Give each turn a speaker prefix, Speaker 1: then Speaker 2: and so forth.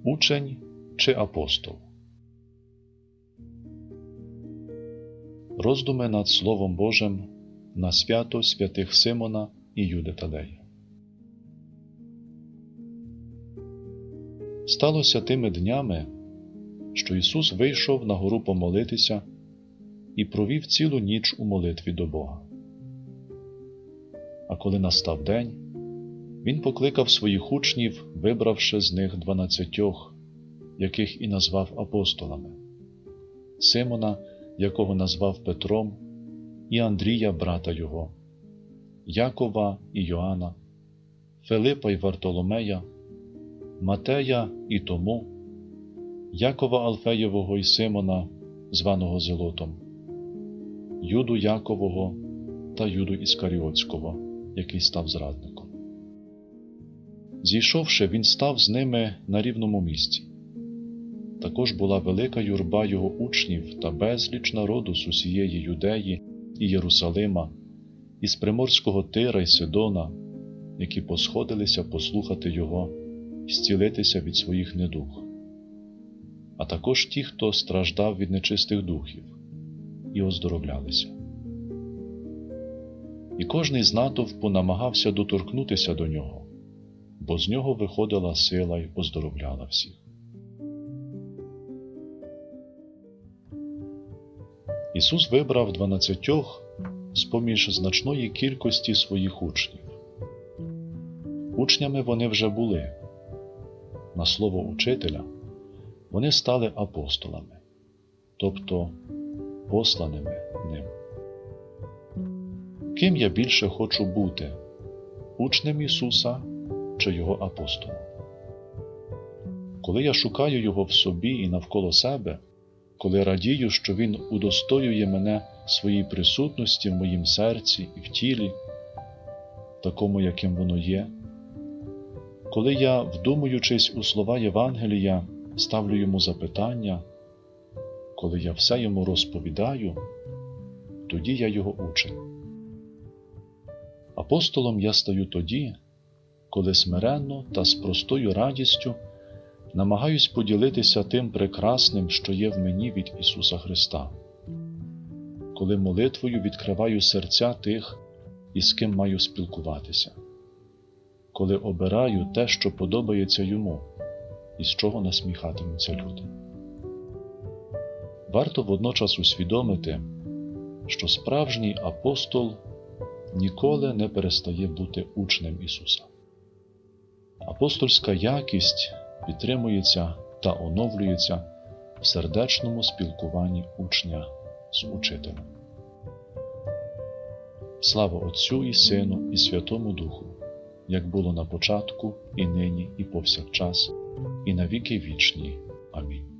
Speaker 1: Учень чи апостол? Роздуми над Словом Божим на свято святих Симона і Юди Тадея. Сталося тими днями, що Ісус вийшов на гору помолитися і провів цілу ніч у молитві до Бога. А коли настав день, Він покликав своїх учнів, вибравши з них 12, яких і назвав апостолами: Симона, якого назвав Петром, і Андрія, брата його, Якова і Йоанна, Филипа і Вартоломея, Матея і Тому, Якова Алфеєвого і Симона, званого Зелотом, Юду Якового та Юду Іскаріотського, який став зрадником. Зійшовши, він став з ними на рівному місці. Також була велика юрба його учнів та безліч народу з усієї Юдеї і Єрусалима, із приморського Тира й Сидона, які посходилися послухати його і зцілитися від своїх недуг, а також ті, хто страждав від нечистих духів, і оздоровлялися. І кожний з натовпу намагався доторкнутися до нього, бо з нього виходила сила й оздоровляла всіх. Ісус вибрав 12 з-поміж значної кількості своїх учнів. Учнями вони вже були. На слово учителя вони стали апостолами, тобто посланими ним. Ким я більше хочу бути – учнем Ісуса чи Його апостолом? Коли я шукаю Його в собі і навколо себе, коли радію, що Він удостоює мене своїй присутності в моїм серці і в тілі, такому, яким воно є, коли я, вдумуючись у слова Євангелія, ставлю йому запитання, коли я все йому розповідаю, тоді я його учень. Апостолом я стаю тоді, коли смиренно та з простою радістю намагаюсь поділитися тим прекрасним, що є в мені від Ісуса Христа, коли молитвою відкриваю серця тих, із ким маю спілкуватися, коли обираю те, що подобається Йому, і з чого насміхатимуться люди. Варто водночас усвідомити, що справжній апостол ніколи не перестає бути учнем Ісуса. Апостольська якість підтримується та оновлюється в сердечному спілкуванні учня з учителем. Слава Отцю і Сину і Святому Духу, як було на початку, і нині, і повсякчас, і на віки вічні. Амінь.